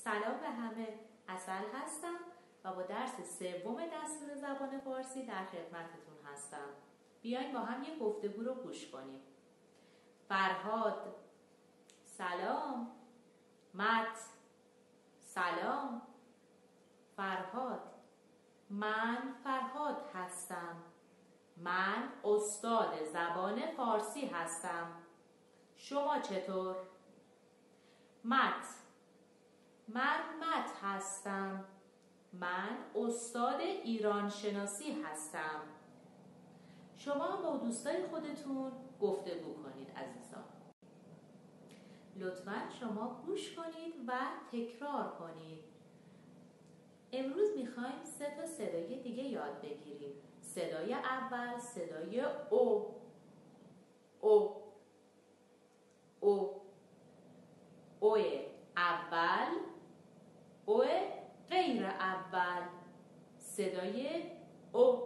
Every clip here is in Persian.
سلام به همه، عسل هستم و با درس سوم دستور زبان فارسی در خدمتتون هستم. بیاین با هم یک گفتگو رو گوش کنیم. فرهاد: سلام. مت: سلام. فرهاد: من فرهاد هستم. من استاد زبان فارسی هستم. شما چطور؟ مت: من مت هستم. من استاد ایران شناسی هستم. شما با دوستای خودتون گفتگو کنید عزیزان. لطفاً شما گوش کنید و تکرار کنید. امروز میخوایم 3 تا صدای دیگه یاد بگیریم. صدای اول صدای او. او. او. اوی اول، او غیر اول. صدای او.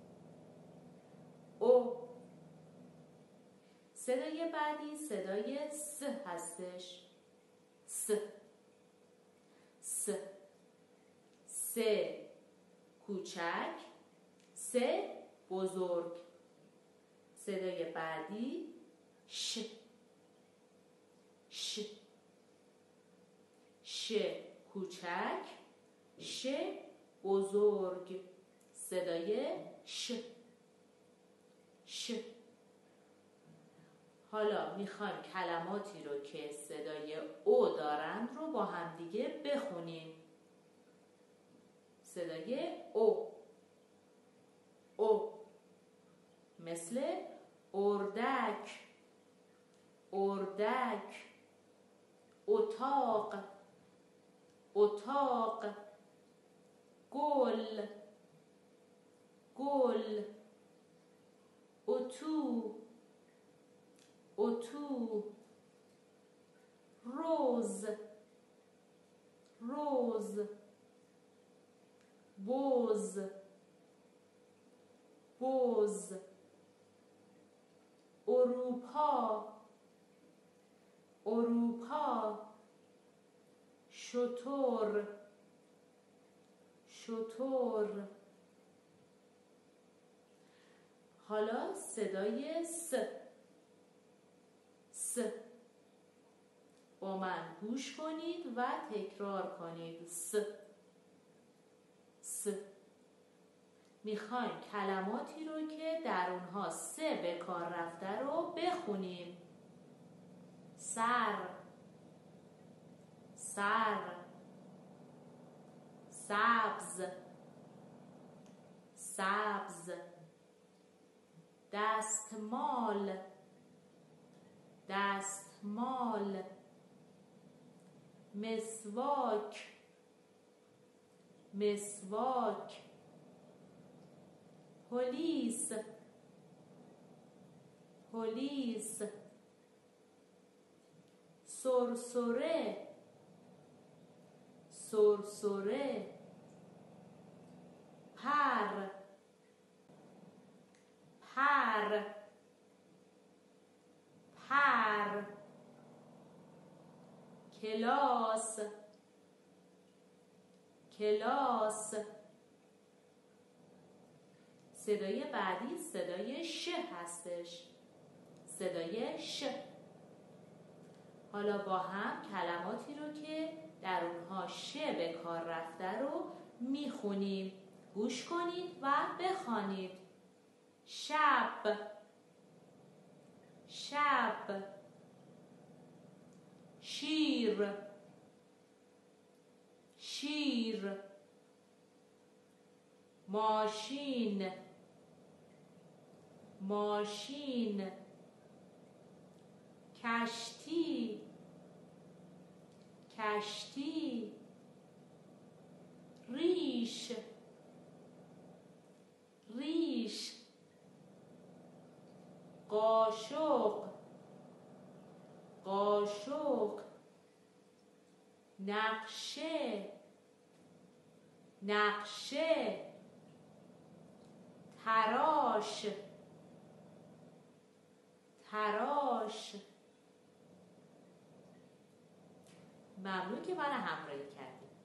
او. صدای بعدی صدای س هستش. س. س. س کوچک، س بزرگ. صدای بعدی ش. ش. ش کوچک، ش بزرگ. صدای ش. ش. حالا میخوایم کلماتی رو که صدای او دارند رو با همدیگه بخونیم. صدای او. او. مثل اردک، اردک. اتاق، اتاق. گل، گل. اتو، اتو. روز، روز. بز، بز. اروپا، اروپا. شتر، شتر. حالا صدای س. س. با من گوش کنید و تکرار کنید. س. س. میخوایم کلماتی رو که در اونها س به کار رفته رو بخونیم. سر، سر. سبز، سبز. دستمال، دستمال. مسواک، مسواک. پلیس، پلیس. سرسره، سرسره. پر، پر. پر. کلاس، کلاس. صدای بعدی صدای ش هستش. صدای ش. حالا با هم کلماتی رو که در اونها ش به کار رفته رو میخونیم. گوش کنید و بخوانید. شب، شب. شیر، شیر. ماشین، ماشین. کشتی، کشتی. ریش، ریش. قاشق، قاشق. نقشه، نقشه. تراش، تراش. ممنون که من همراهی کردید.